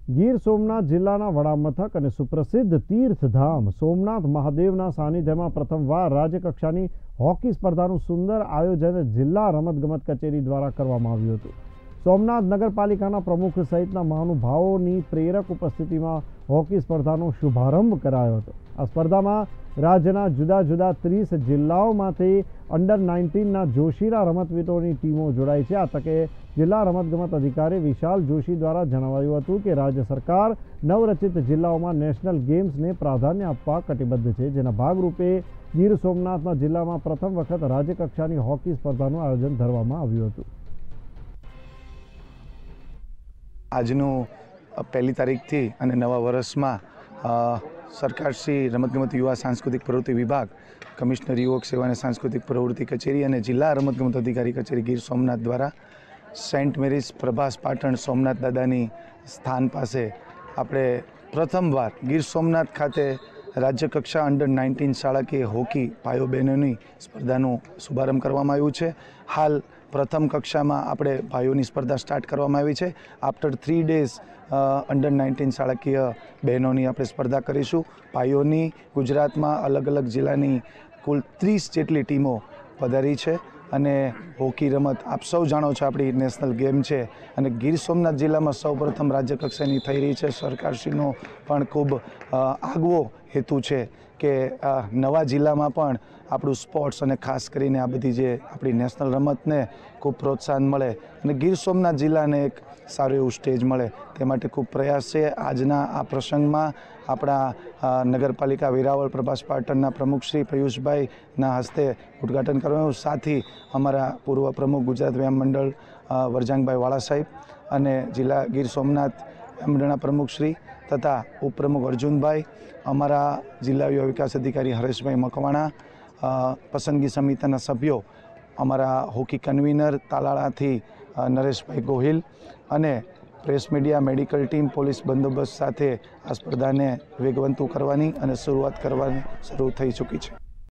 ગીર સોમનાથ જિલ્લાના વડામથક અને સુપ્રસિદ્ધ તીર્થધામ સોમનાથ મહાદેવના સાનિધ્યમાં પ્રથમવાર રાજ્યકક્ષાની હોકી સ્પર્ધાનું સુંદર આયોજન જિલ્લા રમતગમત કચેરી દ્વારા કરવામાં આવ્યું હતું। સોમનાથ નગરપાલિકાના પ્રમુખ સહિતના મહાનુભાવોની પ્રેરક ઉપસ્થિતિમાં હોકી સ્પર્ધાનો શુભારંભ કરાયો હતો। આ સ્પર્ધામાં રાજ્યના જુદા જુદા 30 જિલ્લાઓમાંથી અંડર 19ના જોશીલા રમતવીરોની ટીમો જોડાઈ છે। આ તકે જિલ્લા રમતગમત અધિકારી વિશાલ જોશી દ્વારા જણાવાયું હતું કે રાજ્ય સરકાર નવરચિત જિલ્લાઓમાં નેશનલ ગેમ્સને પ્રાધાન્ય આપવા કટિબદ્ધ છે, જેના ભાગરૂપે ગીર સોમનાથના જિલ્લામાં પ્રથમ વખત રાજ્યકક્ષાની હોકી સ્પર્ધાનું આયોજન કરવામાં આવ્યું હતું। આજનું 1 તારીખથી અને નવા વર્ષમાં સરકારશ્રી રમતગમત યુવા સાંસ્કૃતિક પ્રવૃત્તિ વિભાગ, કમિશનર યુવક સેવા અને સાંસ્કૃતિક પ્રવૃત્તિ કચેરી અને જિલ્લા રમતગમત અધિકારી કચેરી ગીર સોમનાથ દ્વારા સેન્ટ મેરીઝ પ્રભાસ પાટણ સોમનાથ દાદાની સ્થાન પાસે આપણે પ્રથમવાર ગીર સોમનાથ ખાતે રાજ્યકક્ષા અંડર 19 શાળાકીય હોકી ભાઈઓ બહેનોની સ્પર્ધાનું શુભારંભ કરવામાં આવ્યું છે। હાલ પ્રથમ કક્ષામાં આપણે ભાઈઓની સ્પર્ધા સ્ટાર્ટ કરવામાં આવી છે। આફ્ટર 3 ડેઝ અંડર 19 શાળાકીય બહેનોની આપણે સ્પર્ધા કરીશું। ભાઈઓની ગુજરાતમાં અલગ અલગ જિલ્લાની કુલ 30 જેટલી ટીમો પધારી છે અને હોકી રમત આપ સૌ જાણો છો આપણી નેશનલ ગેમ છે અને ગીર સોમનાથ જિલ્લામાં સૌપ્રથમ રાજ્યકક્ષાની થઈ રહી છે। સરકારશ્રીનો પણ ખૂબ આગવો હેતુ છે કે નવા જિલ્લામાં પણ આપણું સ્પોર્ટ્સ અને ખાસ કરીને આ બધી જે આપણી નેશનલ રમતને ખૂબ પ્રોત્સાહન મળે અને ગીર સોમનાથ જિલ્લાને એક સારું એવું સ્ટેજ મળે તે માટે ખૂબ પ્રયાસ છે। આજના આ પ્રસંગમાં આપણા નગરપાલિકા વેરાવળ પ્રભાસ પાટણના પ્રમુખ શ્રી પિયુષભાઈના હસ્તે ઉદ્ઘાટન કરવાનું, સાથી અમારા પૂર્વ પ્રમુખ ગુજરાત વ્યાયામ મંડળ વરજાંગભાઈ વાળા સાહેબ અને જિલ્લા ગીર સોમનાથ મંડળના પ્રમુખ શ્રી તથા ઉપપ્રમુખ અર્જુનભાઈ, અમારા જિલ્લા યુવા વિકાસ અધિકારી હરેશભાઈ મકવાણા, પસંદગી સમિતિના સભ્યો, અમારા હોકી કન્વીનર તાલાળાથી નરેશભાઈ ગોહિલ અને press media, medical team, police બંદોબસ્ત સાથે આ સ્પર્ધાને વેગવંતુ કરવાની અને શરૂઆત કરવાની શરૂ થઈ ચૂકી છે।